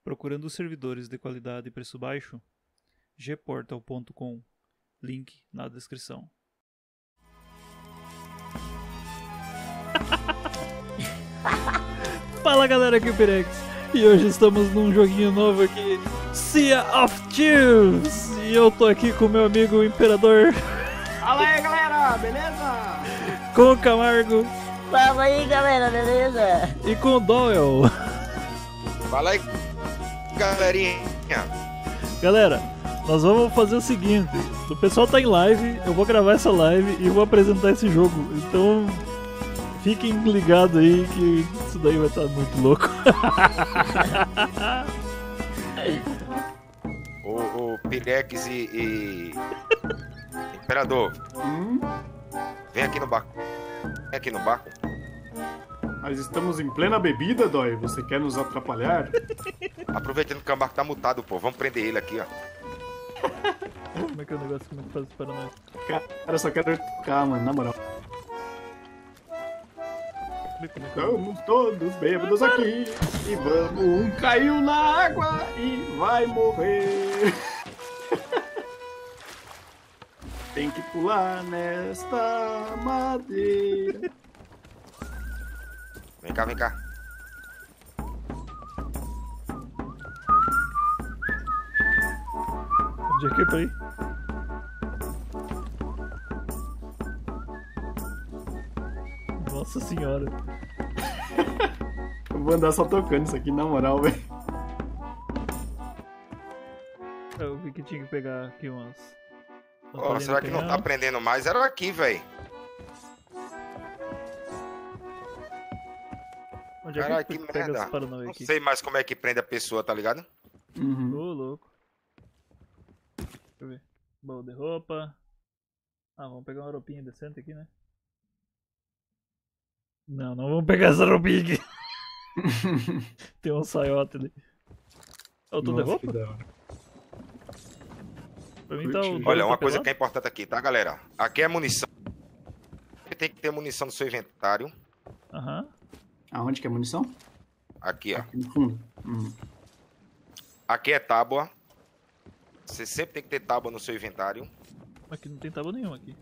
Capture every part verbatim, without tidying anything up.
Procurando servidores de qualidade e preço baixo? g portal ponto com. Link na descrição. Fala galera, aqui é o Pirex. E hoje estamos num joguinho novo aqui, Sea of Thieves. E eu tô aqui com meu amigo o Imperador. Fala aí galera, beleza? Com o Camargo. Fala aí galera, beleza? E com o Doyle. Fala aí galerinha. Galera, nós vamos fazer o seguinte: o pessoal tá em live, eu vou gravar essa live e vou apresentar esse jogo. Então fiquem ligados aí que isso daí vai estar muito louco. O, o Pirex e, e... Imperador, Hum? vem aqui no barco. Vem aqui no barco. Nós estamos em plena bebida, Dói. Você quer nos atrapalhar? Aproveitando que o barco tá mutado, pô. Vamos prender ele aqui, ó. Como é que é o negócio? Como é que faz isso para nós? Cara, eu só quero tocar, mano, na moral. Como é que é? Estamos todos bêbados aqui e vamos. Um caiu na água e vai morrer. Tem que pular nesta madeira. Vem cá, vem cá. Onde é que é pra ir? Nossa senhora. Eu vou andar só tocando isso aqui, na moral, velho. Eu vi que tinha que pegar aqui umas... umas Ó, palhinhas será de que não canhão. tá prendendo mais? Era aqui, velho. Onde é Caralho, que que pega merda. essas paranauê Não aqui? sei mais como é que prende a pessoa, tá ligado? Ô, Uhum. louco. Deixa eu ver. Baú de roupa. Ah, vamos pegar uma roupinha decente aqui, né? Não, não vamos pegar essa roupinha aqui. Tem um saiote ali. Eu tô de Nossa, roupa? que da hora. Pra mim tá o... Curti. Olha, tá uma coisa que pelado? é importante aqui, tá, galera? Aqui é munição. Você tem que ter munição no seu inventário. Aham. Aonde que é munição? Aqui, ó. Aqui no fundo. Hum. Aqui é tábua. Você sempre tem que ter tábua no seu inventário. Aqui não tem tábua nenhuma aqui.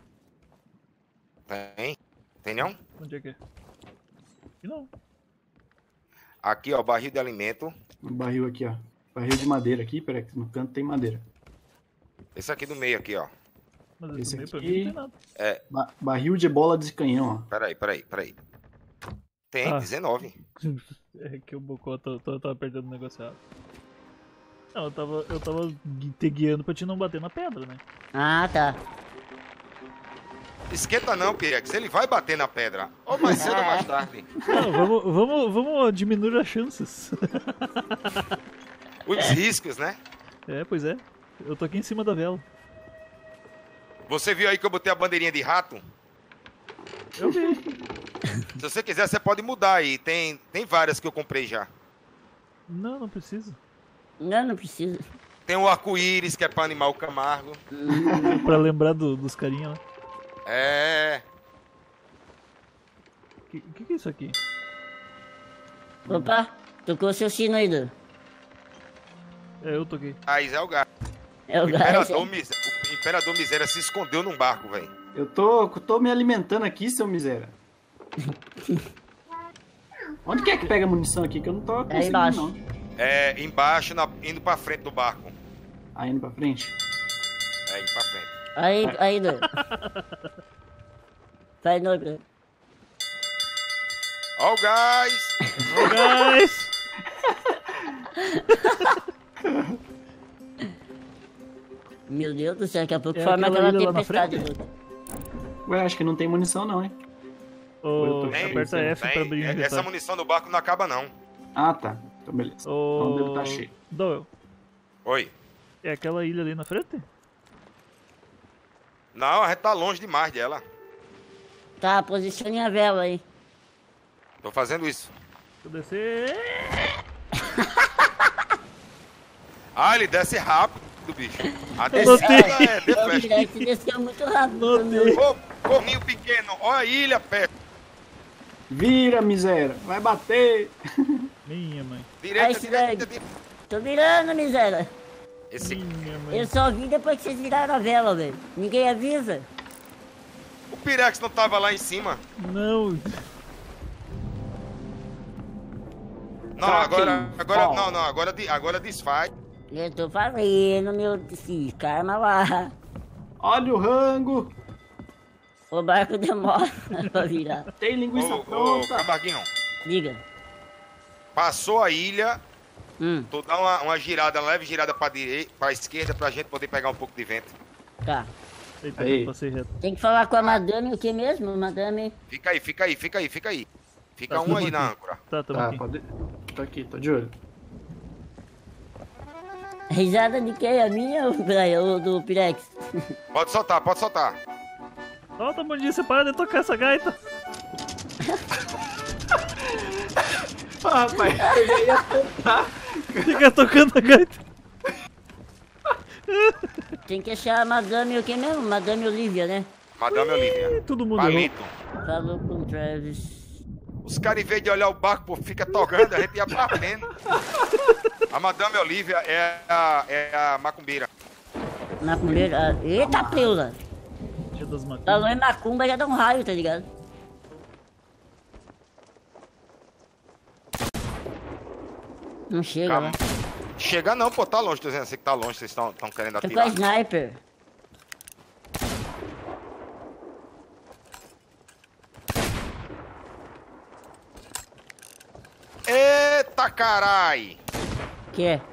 Tem? Tem não? Onde é que é? Aqui não. Aqui, ó, barril de alimento. Um barril aqui, ó. Barril de madeira aqui, peraí, que no canto tem madeira. Esse aqui do meio aqui, ó. Mas esse Esse meio pra aqui- mim não tem nada. É, Ba- barril de bola de canhão, ó. peraí, peraí, peraí. Tem, Ah. dezenove. É que o Bocó tá- tá- tava perdendo o negócio errado. Não, eu tava, eu tava gui- te guiando pra te não bater na pedra, né? Ah, tá. Esquenta não, Pirex. Ele vai bater na pedra. Ou mais cedo ou mais tarde. Não, vamos, vamos, vamos diminuir as chances. Os riscos, né? É, pois é. Eu tô aqui em cima da vela. Você viu aí que eu botei a bandeirinha de rato? Eu vi. Se você quiser, você pode mudar aí. Tem, tem várias que eu comprei já. Não, não precisa. Não, não precisa. Tem o arco-íris, que é pra animar o Camargo. Pra lembrar do- dos carinha lá. É. O que, que que é isso aqui? Opa, tocou seu sino aí, Du. É, eu toquei. Aí é o gato. É o O gás. imperador, mis... o imperador miséria se escondeu num barco, velho. Eu tô, tô me alimentando aqui, seu miséria. Onde que é que pega munição aqui? Que eu não tô conseguindo, embaixo. não. É, embaixo, na- indo pra frente do barco. Aí indo pra frente. É, indo pra frente. Aí, aí, Du. Vai, não, Du. Ó o gás! Ô, guys! Meu Deus do céu, daqui a pouco É forma aquela aquela ilha lá na tempestade, frente? Du. Ué, acho que não tem munição, não, hein? Ô, tô- Tem, aperta F pra tem. abrir o É, Essa inventário. munição do barco não acaba, não. Ah, tá. Então, beleza. Então deve Ô, tá cheio. Doyle, Oi. é aquela ilha ali na frente? Não, a gente tá longe demais dela. Tá, posicione a vela aí. Tô fazendo isso. Se eu descer... Ah, ele desce rápido, bicho. A Eu descida notei. é de O flash. Pirex desceu muito rápido. Notei. Ô, corninho pequeno, ó a ilha perto. Vira, miséria. Vai bater. Minha mãe. Direita, Aí, direita, Cidade. direita. Tô virando, miséria. Esse... Minha mãe. Eu só vi depois que vocês viraram a vela, velho. Ninguém avisa. O Pirex não tava lá em cima? Não. Não, Kraken, agora... agora fall. não, não, agora, de- agora desfaz. Eu tô falando, meu esse karma lá. Olha o rango. O barco demora pra virar. Tem linguiça Ô, ô, pronta. Camarguinho, Diga. passou a ilha, Hum, tu dá uma, uma girada, uma leve girada pra direita, pra esquerda, pra gente poder pegar um pouco de vento. tá. Eita, Aí. passei reto. Tem que falar com a madame o que mesmo? Madame. Fica aí, fica aí, fica aí, fica aí. Fica Tá, um tamo aí aqui. na âncora. Tá, tamo Tá, aqui. pode... Tô aqui, tô de olho. Risada de quem? A minha ou Brian? Ou do Pirex? Pode soltar, pode soltar. Solta, Mundinho, você para de tocar essa gaita. Ah, rapaz, eu já ia tentar. Fica tocando a gaita. Tem que achar a madame o que mesmo? Madame Olivia, né? Madame Olivia. Ih, todo mundo errou. Palito. Falou com o Travis. Os caras, em vez de olhar o barco, pô, fica tocando, a gente ia batendo. A Madame Olivia é a, é a macumbeira. Na primeira. Eita, preula! Dia das macumbas. Falou em macumba já dá um raio, tá ligado? Não chega, Calma. né? Chega não, pô, tá longe, tô dizendo assim que tá longe, vocês estão querendo Tô com a atirar. sniper. Eita, carai! Que é?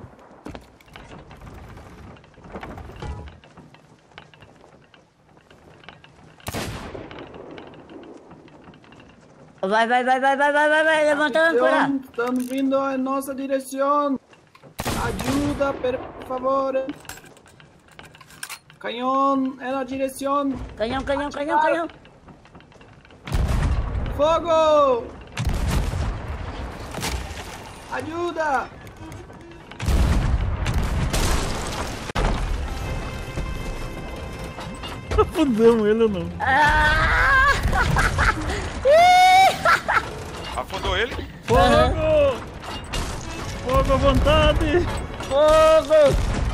Vai, vai, vai, vai, vai, vai, vai, vai, levanta a âncora. Estão vindo em nossa direção. Ajuda, por favor. Canhão é na direção. Canhão, canhão, canhão, canhão. Fogo! Ajuda! Afundamos ele ou não? Ah! Afundou ele? Fogo! Fogo à vontade! Fogo!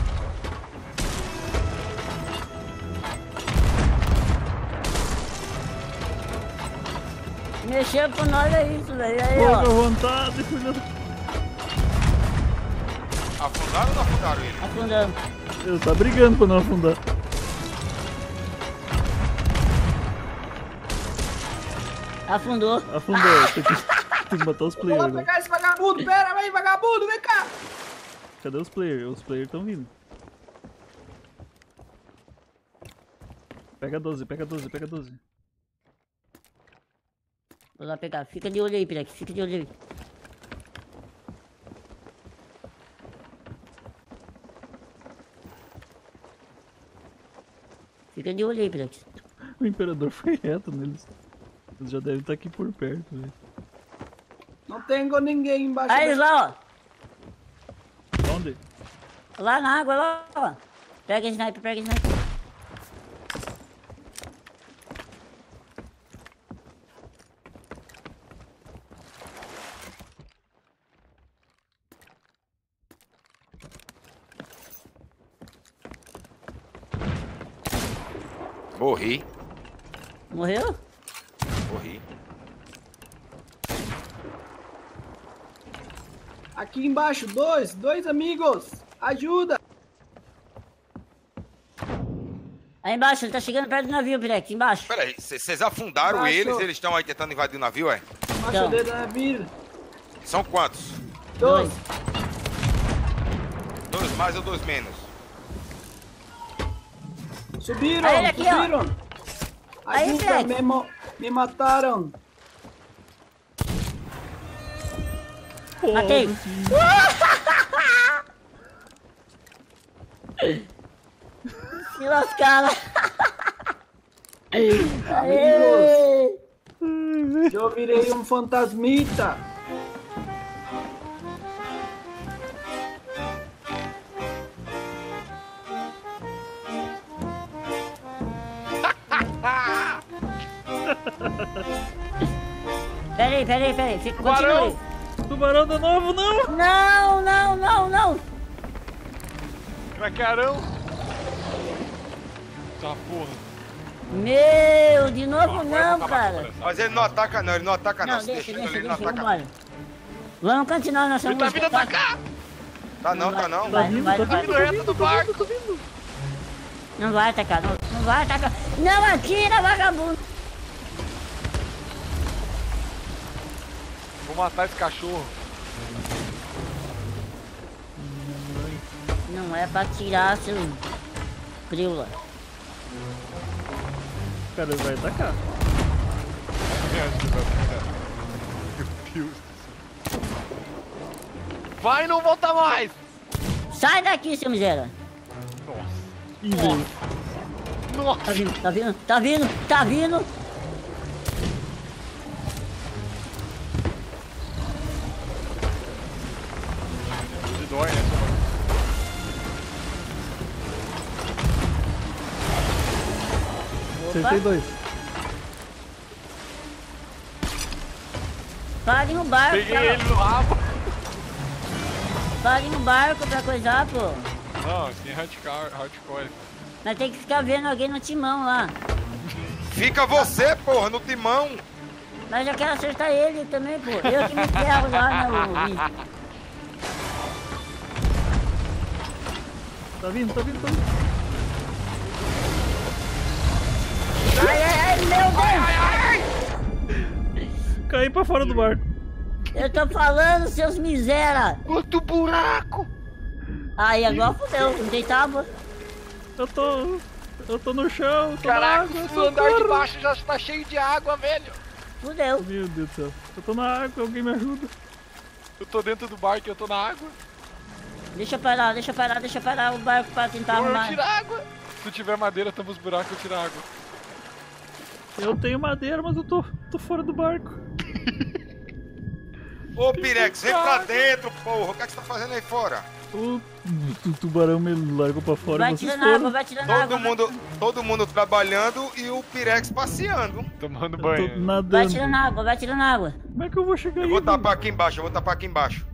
Mexeu com nós é isso, velho. Aí, Fogo à ó. vontade, filho da... Afundaram ou não afundaram ele? Afundando. Ele tá brigando pra não afundar. Afundou. Afundou. Tem que, tem que matar os Vou players lá agora. pegar esse vagabundo. Pera, vem, vagabundo, vem cá. Cadê os players? Os players estão vindo. Pega doze, pega doze, pega doze. Vou lá pegar. Fica de olho aí, Pirex. Fica de olho aí. Fica de olho aí, Pirex. O imperador foi reto neles. Eles já devem estar aqui por perto, velho. Não tenho ninguém embaixo. Aí eles lá, Onde? ó. Lá na água, lá, ó. Pega a sniper, pega a sniper. Morri, Morreu? morri. Aqui embaixo, dois, dois amigos. Ajuda. Aí embaixo, ele tá chegando perto do navio, Pirex. Embaixo. Pera aí, vocês afundaram Baixo. eles, eles estão aí tentando invadir o navio, é? Embaixo Então. do navio. São quantos? Dois. Dois mais ou dois menos? Subiram, Aí ele aqui, ó. subiram. Aí, Ajuda, Flex. me, mo- me mataram. Matei. Se lascaram. Aê! Eu virei um fantasmita. Pera aí, pera aí, pera aí. Fica, continua aí. Tubarão de novo, não! Não, não, não, não. Craquearão. Tá porra. Meu, de novo Agora eu não, vou acabar com cara. essa. Mas ele não ataca não, ele não ataca não. Não, Se deixa, deixando deixa, ele deixa, não ataca vambora. Vamos continuar nossa Ele tá música. vindo atacar. Tá não, tá não. Tá Vai, vindo, vai, tá vai. vindo, Vindo tá reto vindo, do tá barco. vindo, tá vindo. Não vai atacar, não, não vai atacar. Não atira, vagabundo. Vou matar esse cachorro. Não é pra tirar, seu criula. Cara, ele vai atacar. Meu Deus do céu. Vai, não volta mais. Sai daqui, seu miséria. Nossa. Ih, veio. Nossa. Tá vindo, tá vindo, tá vindo, tá vindo. Que dói, né? Acertei dois. Parem o barco, Peguei pra... ele no rabo. parem o barco pra coisar, pô. Não, assim é hardcore. hardcore. Nós tem que ficar vendo alguém no timão lá. Fica você, porra, no timão. Mas eu quero acertar ele também, pô. Eu que me ferro lá, né, ô bicho. Tá vindo, tá vindo, tá vindo. Ai, ai, ai, meu Deus! Caí pra fora do barco. Eu tô falando, seus misera! Quanto buraco. Aí, agora fudeu, não tem tábua. Eu tô... Eu tô no chão, eu tô Caraca, na água, o andar de socorro. baixo já está cheio de água, velho. Fudeu. Meu Deus do céu. Eu tô na água, alguém me ajuda. Eu tô dentro do barco e eu tô na água. Deixa eu parar, deixa eu parar, deixa eu parar o barco pra tentar Eu arrumar. tiro água. Se tiver madeira, tampa os buracos, eu tiro água. Eu tenho madeira, mas eu tô, tô fora do barco. Ô, Pirex, vem pra dentro, porra. O que é que você tá fazendo aí fora? O, o tubarão me largou pra fora Vai e vocês tirando água, foram. vai tirando água. Todo mundo, todo mundo trabalhando e o Pirex passeando. Tomando Eu tô banho. Vai nadando. tirando água, vai tirando água. Como é que eu vou chegar Eu aí? vou velho? tapar aqui embaixo, eu vou tapar aqui embaixo.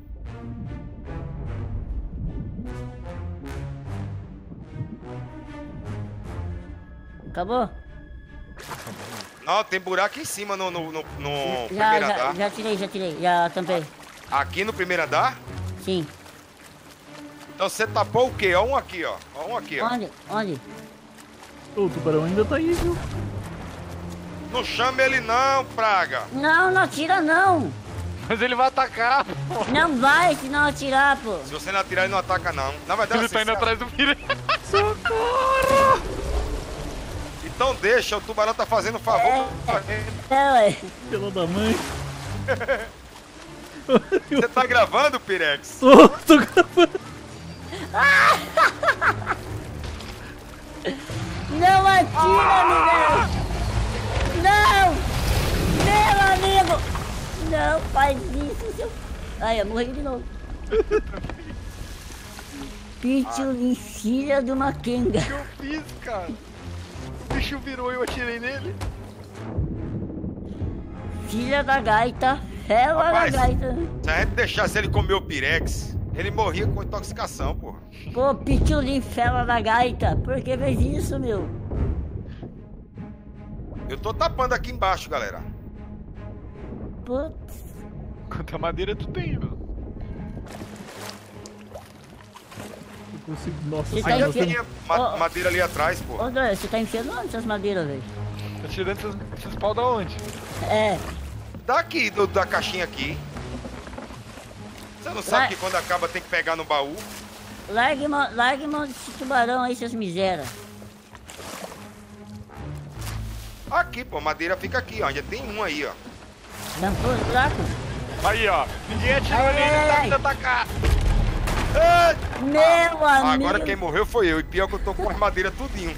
Acabou? Não, tem buraco em cima no, no, no, no Já, primeiro já, andar. já tirei, já tirei, já tampei. Aqui no primeiro andar? Sim. Então você tapou o quê? Ó um aqui, ó. Ó um aqui, ó. Onde? Onde? O tubarão ainda tá aí, viu? Não chama ele não, praga. Não, não atira não. Mas ele vai atacar, pô. Não vai, se não atirar, pô. Se você não atirar, ele não ataca não. Na verdade, Ele tá indo assim, atrás do filho. então deixa, o tubarão tá fazendo um favor. É, ué. Pela da mãe. Você tá gravando, Pirex? Tô, tô gravando. Não atira, Miguel! Não! Meu amigo! Não faz isso, seu... Ai, eu morri de novo. Pitulin, filha de uma quenga. O que eu fiz, cara? O bicho virou e eu atirei nele. Filha da gaita, fela da Rapaz. gaita. Se a gente deixasse ele comer o Pirex, ele morria com intoxicação, porra. Pô, Pitulin, fela da gaita, por que fez isso, meu? Eu tô tapando aqui embaixo, galera. Putz, Quanta madeira tu tem, meu? Eu consigo. Nossa, Você senhora, tá nós enfiando- temos- Tinha ma- Ó. madeira ali atrás, porra. ô Dóia, você tá enfiando onde essas madeiras, velho? Tá tirando esses, esses pau da onde? É, Daqui, do, da caixinha aqui. Você não sabe Vai. que quando acaba tem que pegar no baú? largue mão, largue mão desse tubarão aí, seus miséria. Aqui, pô, madeira fica aqui, ó. Já tem um aí, ó. Tampou o buraco? Aí, ó. Ninguém atirou Ai, nele, ai, ele tá ai. vindo atacar. Meu amigo! Agora quem morreu foi eu. E pior que eu tô com as madeiras tudinho.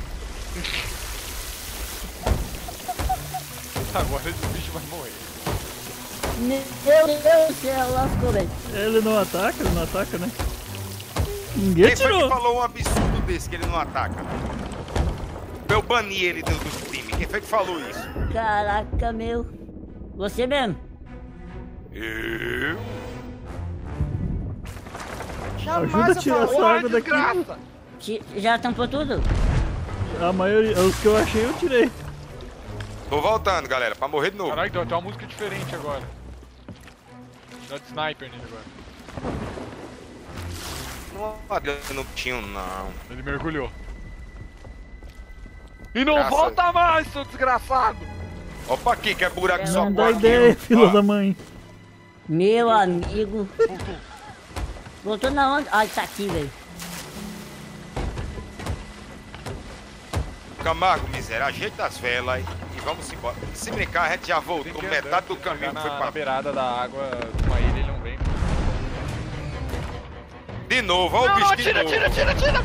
Agora esse bicho vai morrer. Meu Deus do céu, lascou, velho. Ele não ataca, ele não ataca, né? Ninguém Quem foi que tirou. falou um absurdo desse que ele não ataca? Eu bani ele do- dos times. Quem foi que falou isso? Caraca, meu. Você mesmo. Eu? Ajuda a tirar essa água daqui. desgraça. Ti- Já tampou tudo? A maioria, os que eu achei eu tirei. Tô voltando, galera, pra morrer de novo. Caralho, então tem uma música diferente agora. Dá de sniper nele agora. Não adianta no tinho, não. Ele mergulhou. E não Graças- volta mais, seu desgraçado! Opa aqui, que é buraco só Não dá quatro. ideia, filho Ó, da mãe. Meu amigo. Voltou na onde? Ah, tá aqui, velho. Camargo, miséria, ajeita as velas aí e vamos embora. Se brincar, a gente já Tem voltou que metade andar, do se caminho chegar que foi na, pra... na beirada da água de uma ilha, ele não vem. De novo, olha o Não, bicho não, de tira, novo. tira, tira, tira!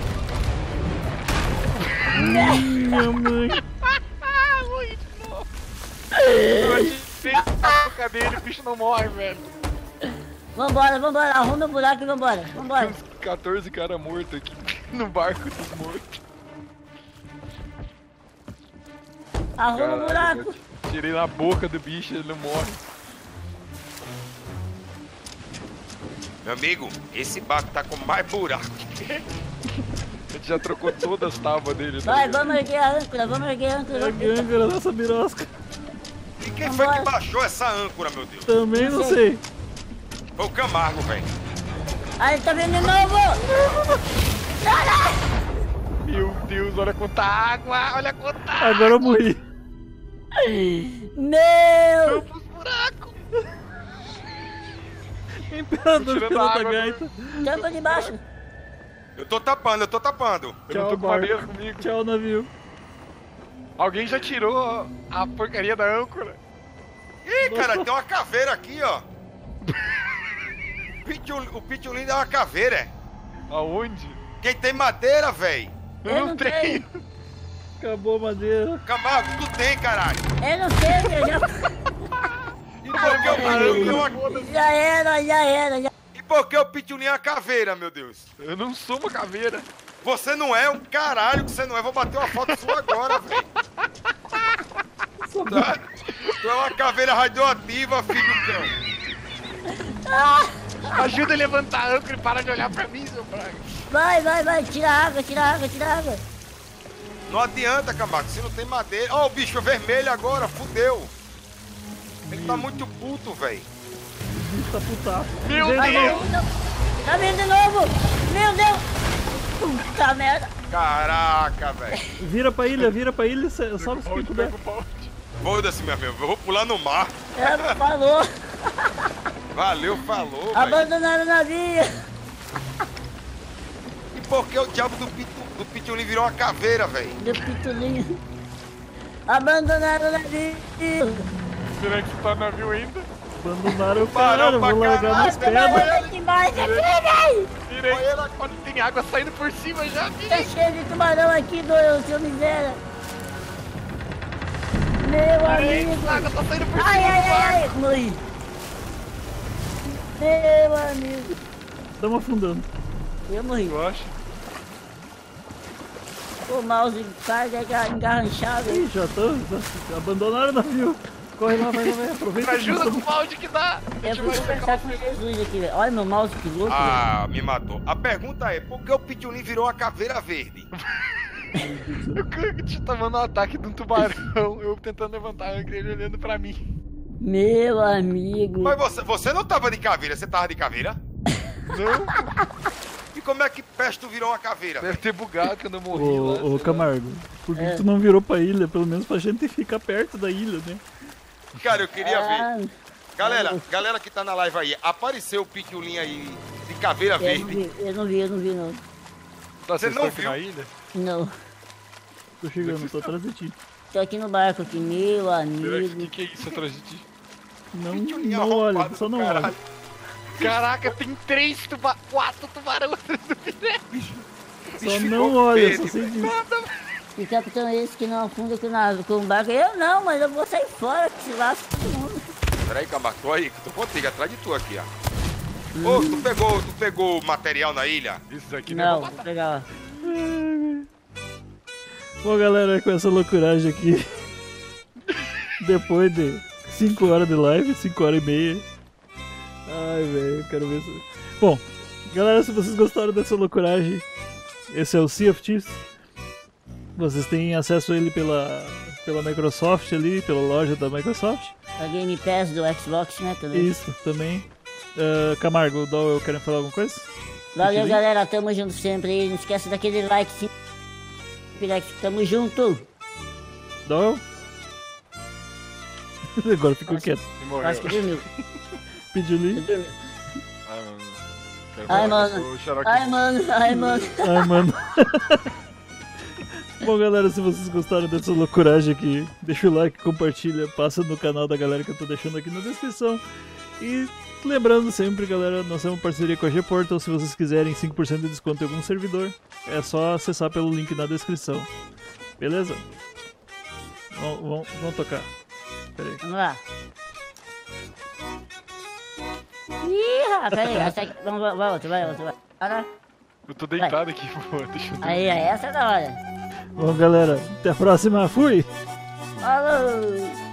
Minha mãe. Morri de novo. Eu atirei na boca dele, o bicho não morre, velho. Vambora, vambora. Arruma o buraco e vambora. Tem Vambora. uns quatorze caras mortos aqui no barco dos mortos. Arruma o Caralho, buraco. eu tirei na boca do bicho, ele não morre. Meu amigo, esse barco tá com mais buraco. A gente já trocou todas as tábuas dele. tá Vai, ligado? vamos erguer a âncora, vamos erguer a âncora. É a gângara dessa birosca. E quem foi Vambora. que baixou essa âncora, meu Deus? Também não Não sei. Foi o Camargo, velho. Ah, ele tá vindo de novo. Meu Deus, olha quanta água, olha quanta água. Agora eu morri. Meu. Os buracos. Imperador Tô tirando pilota água, gaita. Tampa de baixo. Eu tô tapando, eu tô tapando. Eu não Tchau, tô com madeira barco. comigo. Tchau, navio. Alguém já tirou a porcaria da âncora. Ih, cara, tem uma caveira aqui, ó. Pitiu- O Pitulim é uma caveira, é. Aonde? Quem tem madeira, velho? Eu, Eu não não tenho. Acabou a madeira. Camargo, tu tem, caralho. Eu não sei, eu já... E por que o Pitulim é uma... já era, já era. Já... E por que o Pitulim é uma caveira, meu Deus? Eu não sou uma caveira. Você não é um caralho que você não é. Vou bater uma foto sua agora, velho. Tá? Tu é uma caveira radioativa, filho do cão. Ajuda a levantar a âncora e para de olhar pra mim, seu praga. Vai, vai, vai, tira a água, tira a água, tira a água. Não adianta, Camargo, se não tem madeira. Ó, o bicho vermelho agora, fudeu. Ele tá muito puto, velho. O bicho tá putaço. Meu Vem de Deus! novo. Tá vindo de novo. Meu Deus. Puta merda. Caraca, velho. Vira pra ilha, vira pra ilha. cê- Sobe se quem Balde, puder. pega o balde. Foda-se, meu amigo. Eu vou pular no mar. Ela falou. Valeu, falou, velho. Abandonaram o navio. E por que o diabo do, pitu, do Pitulim virou uma caveira, velho? Do pitulinho. Abandonaram o navio. Será que você tá no navio ainda? Abandonaram o Parou cara, pra vou largar caralho. nas Nossa, mas pedras. olha demais aqui, velho. Virei. Olha, olha, tem água saindo por cima já, Tá virei. cheio de tubarão aqui, do seu miséria. Meu amigo. A água tá saindo por Ai, cima ai, do ai, barco. ai. Morri. Meu amigo. Estamos afundando. Eu morri. Eu acho. O mouse carga é engarranchado. Ih, já estão. Abandonaram o navio. Corre lá, vai lá, vai. Aproveita. Me que ajuda nós com o balde que dá. A Eu gente fui vai conversar pegar com Jesus aqui, velho. Olha meu mouse que louco, velho. Ah, me matou. A pergunta é, por que o Pitulim virou uma caveira verde? Eu te tomando um ataque de um tubarão, eu tentando levantar a âncora e ele olhando pra mim. Meu amigo. Mas você, você não tava de caveira, você tava de caveira? Não, E como é que peste tu virou uma caveira? deve ter bugado quando eu morri lá. Ô, sei ô lá. Camargo, por que É. tu não virou pra ilha? Pelo menos pra gente ficar perto da ilha, né? Cara, eu queria ver. Ah, Galera, galera que tá na live aí, apareceu o Pitulim aí de caveira eu não verde. vi, eu não vi, eu não vi, não. Tá, Você vocês não estão aqui viu? na ilha? Não. Tô chegando, tô atrás de ti. Tô aqui no barco aqui, meu Será que, amigo. que, que é isso atrás de ti? Não, Pitulim não olha, arrombado só do não caralho. olha. Caraca, tem três tuba... quatro tubarões atrás do filé. Só Bicho não ficou olha, verde, só sei velho. disso. E capitão é esse que não afunda com, na, com o barco. Eu não, mas eu vou sair fora que se lasca todo mundo. Peraí, Camargo, tô aí, tô contigo, atrás de tu aqui, ó. Ô, tu pegou, tu pegou material na ilha? Isso aqui Não, não. vou pegar lá. Bom, galera, com essa loucuragem aqui, depois de cinco horas de live, cinco horas e meia. Ai, velho, quero ver se... Bom, Galera, se vocês gostaram dessa loucuragem, esse é o Sea of Thieves. Vocês têm acesso a ele pela, pela Microsoft ali, pela loja da Microsoft. A Game Pass do Xbox, né? Também. Isso, também. Uh, Camargo, o Dol, querem falar alguma coisa? Valeu, Continue. galera. Tamo junto sempre aí. Não esquece daquele like, sim. Tamo junto. Dol? Agora ficou quieto. E morreu. Acho que dormiu. Pediu ali. Dormiu. Ai, mano. Quero Ai, falar mano. com o Xerox. Ai, mano. Ai, mano. Ai, mano. Bom, galera, se vocês gostaram dessa loucuragem aqui, deixa o like, compartilha, passa no canal da galera que eu tô deixando aqui na descrição. E lembrando sempre, galera, nós temos parceria com a G-Portal. Se vocês quiserem cinco por cento de desconto em algum servidor, é só acessar pelo link na descrição. Beleza? Vamos, vamos, vamos tocar. Pera aí. Vamos lá. Ih, rapaz, pera aí. Essa aqui. Vamos, vai, vai outra, vai outra, vai. Para. Eu tô deitado aqui, pô. Deixa eu Aí, aí, essa é da hora. Bom, galera, até a próxima. Fui! Falou!